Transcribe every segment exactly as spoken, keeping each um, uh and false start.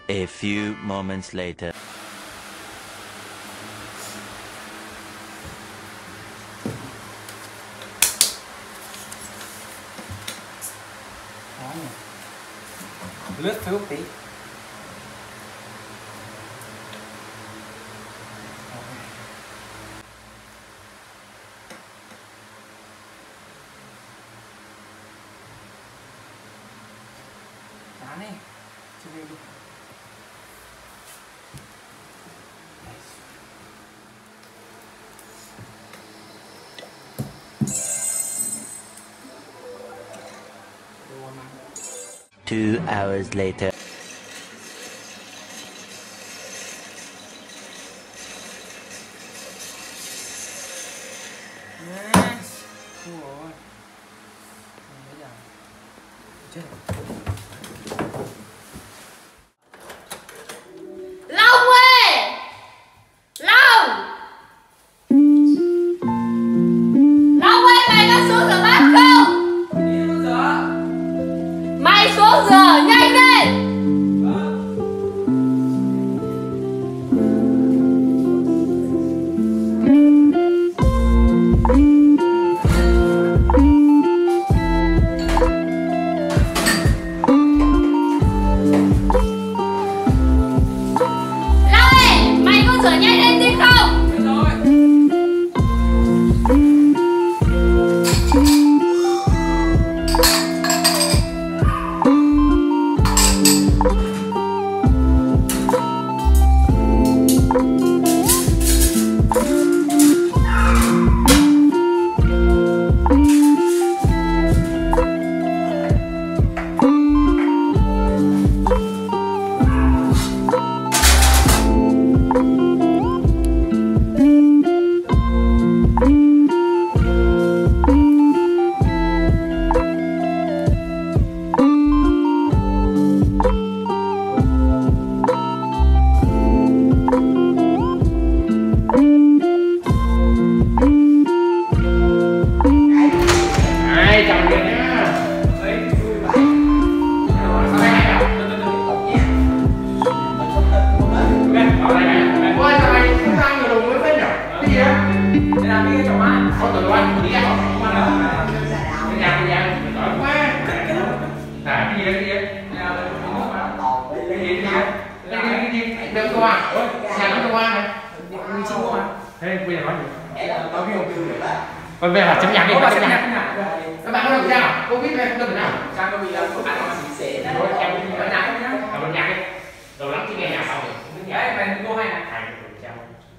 A few moments later. Lướt Facebook tí. Chán đi. Chơi game đi. Two hours later. Yes. Không rồi. Bây giờ. Chết rồi. Long ơi! Long! Long ơi, mày có xuống rửa bát không? Đi xuống rửa. Mày xuống rửa, nhanh lên! Long ơi, mày có rửa nhanh lên tí không? Được rồi. Ai chồng kìa nhá. Đấy, vui vậy. Rồi, sao đây này? Từ từ từ cột nhé. Ok, ở đây này. Ôi, sao mày không sang người đùng mới phết nhỉ? Cái gì á? Để làm cái chồng ai? Có từ anh, đi ăn không? Không ăn đâu. Cái nhà, cái nhà, mình giỏi quá. Này, cái gì đó, cái gì? Cái gì? Cái gì? Cái gì? Đừng công an. Ôi, nhà nó công an này. Mình xin công an. Thế bây giờ nói gì? Tao kêu kêu được đó. Bây giờ là chấm nhạc đi, chấm nhạc. Các bạn có làm sao? Covid này không được nào? Sao Covid đâu? Không ăn mà xỉ xệ đó. Rồi em đi ở nhạc nhá. Ở bên nhạc đi. Đầu lắm chứ nghe nhạc sau rồi. Đấy, mày cô hay nè. Hay chào.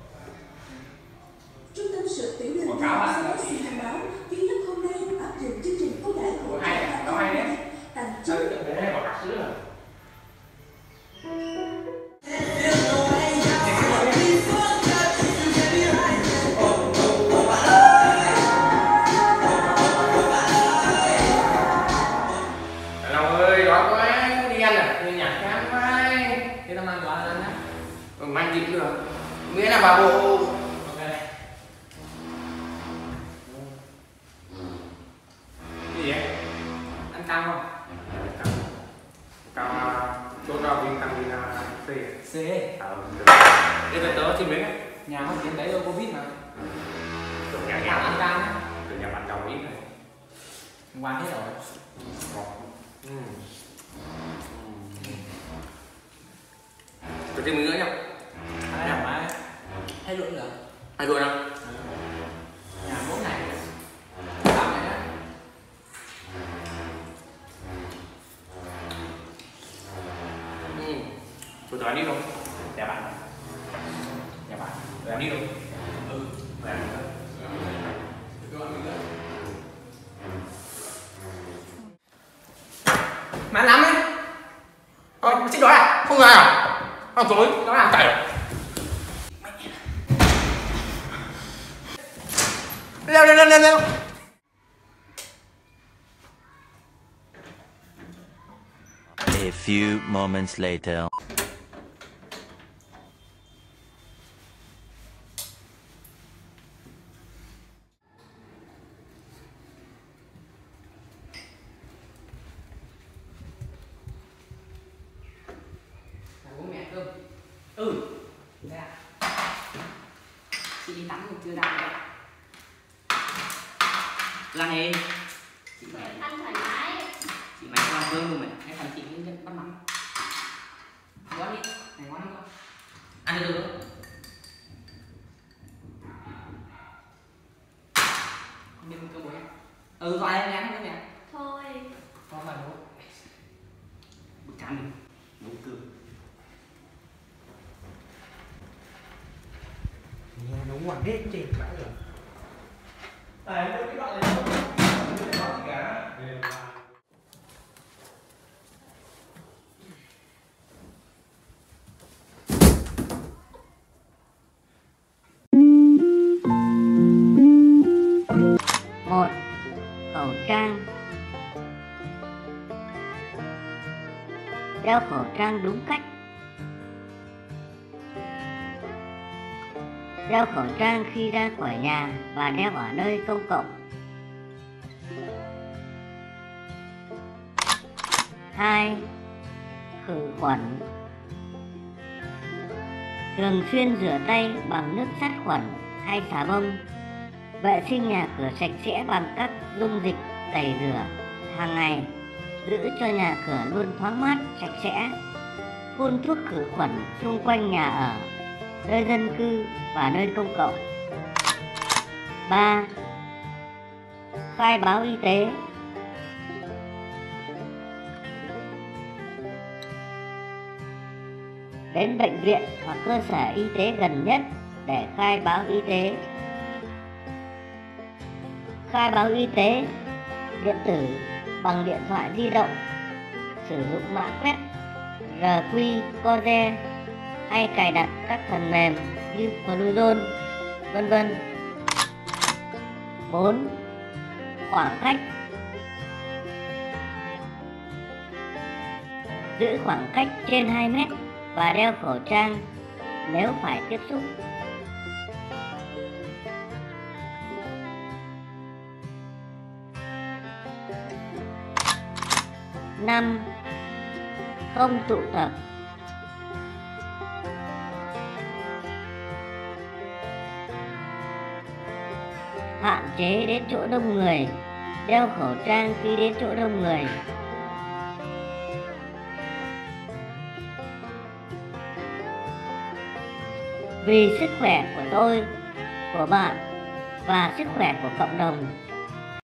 Trung tâm sửa tiểu đường Thành phố xin thông báo duy nhất hôm nay áp dụng chương trình ưu đãi hỗ trợ Đó hay đấy. tặng chín. Để đây bỏ cắt sữa rồi. Mang dịp được, miễn là vào bộ. Ok. Cái gì vậy? Ăn cam không? Cam. Cam chỗ nào viên cam viên C. C. Ờ. Đây là tớ xin miếng á. Nhà không tiến đấy đâu Covid mà. Tưởng nhà nhà ăn cam á. Tưởng nhà bạn chồng ít này. Ngoan hết rồi. Ừ. Tôi thêm miếng nữa nhá. Hai làm ai? Hai luận nữa. Hai luận đâu? Nhà bốn này. Làm này á. Ừ. Tôi ăn đi không? Nhà bạn. Nhà bạn. Tôi ăn đi không? Ừ. Tôi ăn đi không? Tôi ăn đi không? Mà ăn lắm ấy. Ờ, chị đói à? Không ngờ à? Ăn tối, nó làm cày à? Leo leo leo leo leo. A few moments later. Uống là nghề chị mày Ăn thoải mái. chị mày có làm cơm luôn mày hay phần chị lên bắt mắm ngon đi này ngon lắm ăn được được không biết cơm bố ừ rồi em ăn cơm nè Thôi. Có mà đúng. bức trắng đi nấu cơm Nghe nấu hoàn hết trên bãi rồi. Tại cái đoạn này không có gì cả. Một, khẩu trang. Đeo khẩu trang đúng cách. Đeo khẩu trang khi ra khỏi nhà và đeo ở nơi công cộng. Hai, khử khuẩn. Thường xuyên rửa tay bằng nước sát khuẩn hay xà bông. Vệ sinh nhà cửa sạch sẽ bằng các dung dịch tẩy rửa hàng ngày, giữ cho nhà cửa luôn thoáng mát, sạch sẽ. Phun thuốc khử khuẩn xung quanh nhà ở, nơi dân cư và nơi công cộng. Ba, khai báo y tế. Đến bệnh viện hoặc cơ sở y tế gần nhất để khai báo y tế. Khai báo y tế điện tử bằng điện thoại di động, sử dụng mã quét rờ quy Code hay cài đặt các phần mềm như Bluezone, vân vân. Bốn, khoảng cách. Giữ khoảng cách trên hai mét và đeo khẩu trang nếu phải tiếp xúc. Năm, không tụ tập. Hạn chế đến chỗ đông người, đeo khẩu trang khi đến chỗ đông người. Vì sức khỏe của tôi, của bạn và sức khỏe của cộng đồng,